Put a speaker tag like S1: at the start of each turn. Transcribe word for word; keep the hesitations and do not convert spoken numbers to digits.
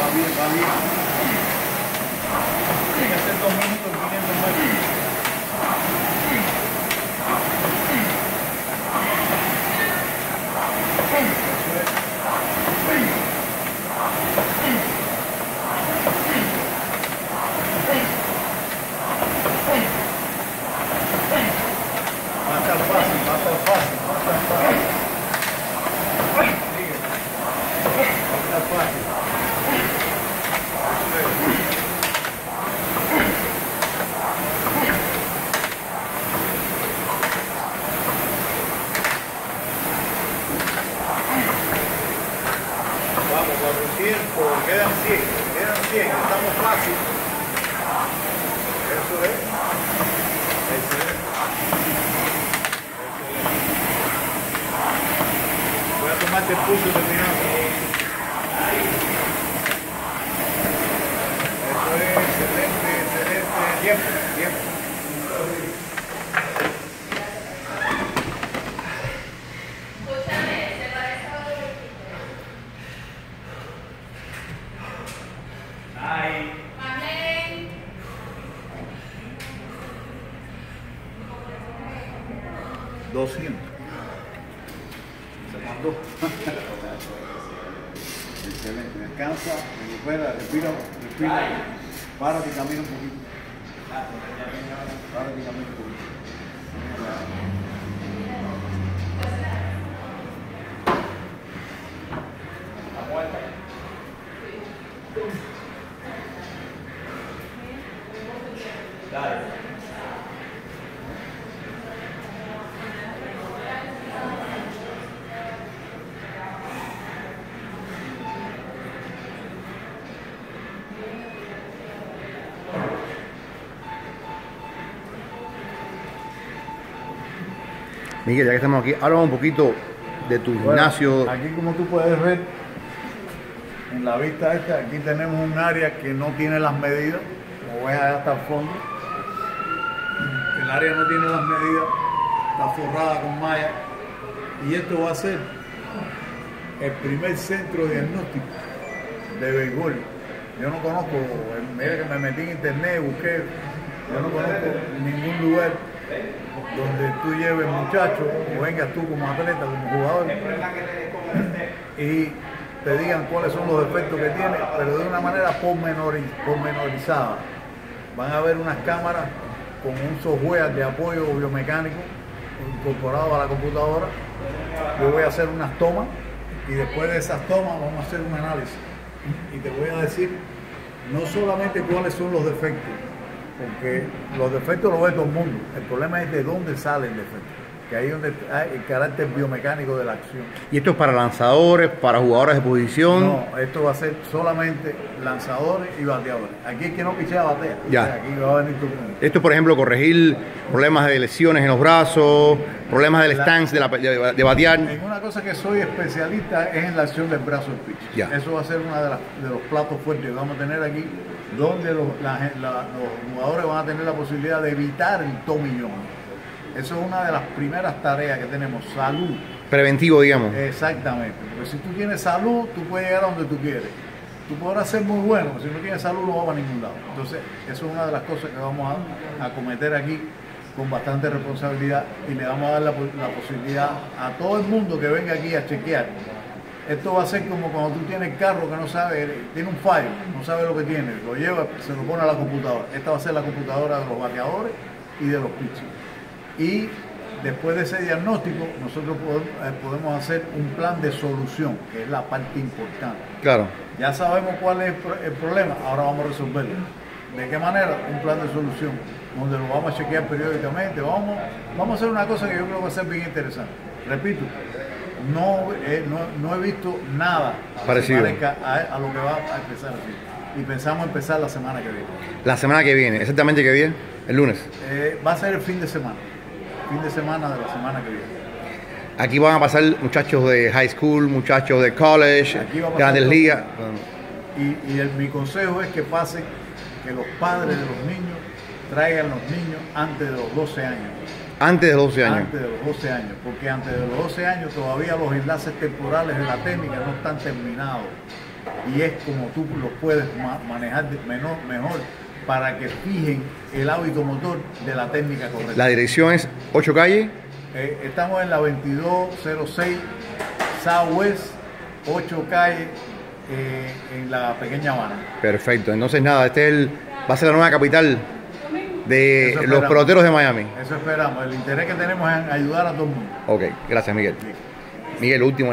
S1: bien, va bien. Hay que hacer dos minutos, quinientos metros. Va a estar fácil, va a estar fácil, va a estar fácil. Sigue. Va a estar fácil. Vamos, cuatrocientos, quedan cien, quedan cien, estamos fácil. Eso es. Eso es. Voy a tomarte el pulso y terminamos. Eso es, excelente, excelente. Tiempo, tiempo. doscientos. Se mandó. Excelente. Descansa, recupera, respira, respira. Párate y camina un poquito. Párate y camina un poquito. Dale.
S2: Miguel, ya que estamos aquí, háblame un poquito de tu
S1: Bueno,
S2: gimnasio.
S1: aquí, como tú puedes ver, en la vista esta, aquí tenemos un área que no tiene las medidas, como ves allá hasta el fondo. El área no tiene las medidas, está forrada con malla, y esto va a ser el primer centro diagnóstico de béisbol. Yo no conozco, mira que me metí en internet, busqué, yo no conozco ningún lugar donde tú lleves muchachos o vengas tú como atleta, como jugador y te digan cuáles son los defectos que tiene, pero de una manera pormenorizada. Van a ver unas cámaras con un software de apoyo biomecánico incorporado a la computadora. Yo voy a hacer unas tomas y después de esas tomas vamos a hacer un análisis y te voy a decir no solamente cuáles son los defectos, porque los defectos los ve todo el mundo. El problema es de dónde sale el defecto, que ahí es donde hay el carácter biomecánico de la acción.
S2: ¿Y esto es para lanzadores, para jugadores de posición?
S1: No, esto va a ser solamente lanzadores y bateadores. Aquí el que no pichea batea.
S2: Ya.
S1: O sea, aquí va a venir todo el mundo.
S2: Esto, por ejemplo, corregir problemas de lesiones en los brazos, problemas del
S1: La-
S2: stance, de, la, de, de batear.
S1: En una cosa que soy especialista es en la acción del brazo del pitch.
S2: Ya.
S1: Eso va a ser uno de, las- de los platos fuertes que vamos a tener aquí, donde los, la- la- los jugadores van a tener la posibilidad de evitar el tomillón. Eso es una de las primeras tareas que tenemos, salud.
S2: Preventivo, digamos.
S1: Exactamente, porque si tú tienes salud, tú puedes llegar a donde tú quieres. Tú podrás ser muy bueno, pero si no tienes salud no vas para ningún lado. Entonces, eso es una de las cosas que vamos a, a cometer aquí con bastante responsabilidad y le vamos a dar la, la posibilidad a todo el mundo que venga aquí a chequear. Esto va a ser como cuando tú tienes el carro que no sabe, tiene un fallo, no sabe lo que tiene, lo lleva, se lo pone a la computadora. Esta va a ser la computadora de los bateadores y de los pitchers. Y después de ese diagnóstico, nosotros podemos, eh, podemos hacer un plan de solución, que es la parte importante.
S2: Claro.
S1: Ya sabemos cuál es el, pro el problema, ahora vamos a resolverlo. ¿De qué manera? Un plan de solución, donde lo vamos a chequear periódicamente. Vamos, vamos a hacer una cosa que yo creo que va a ser bien interesante. Repito, no, eh, no, no he visto nada
S2: parecido
S1: a, a lo que va a empezar así. Y pensamos empezar la semana que viene.
S2: La semana que viene, exactamente qué día, el lunes.
S1: Eh, va a ser el fin de semana, fin de semana de la semana que viene.
S2: Aquí van a pasar muchachos de high school, muchachos de college, grandes ligas.
S1: Y, y el, mi consejo es que pase, que los padres de los niños traigan los niños antes de los doce años.
S2: Antes de los doce años.
S1: Antes de los doce años, porque antes de los doce años todavía los enlaces temporales de la técnica no están terminados. y es como tú los puedes ma manejar de menor, mejor para que fijen el hábito motor de la técnica correcta.
S2: La dirección es ocho calle.
S1: Eh, estamos en la veintidós cero seis Southwest, ocho calle, eh, en la pequeña Habana.
S2: Perfecto, entonces nada, este es el, va a ser la nueva capital de los peloteros de Miami.
S1: Eso esperamos, el interés que tenemos es en ayudar a todo el mundo.
S2: Ok, gracias Miguel. Miguel, último.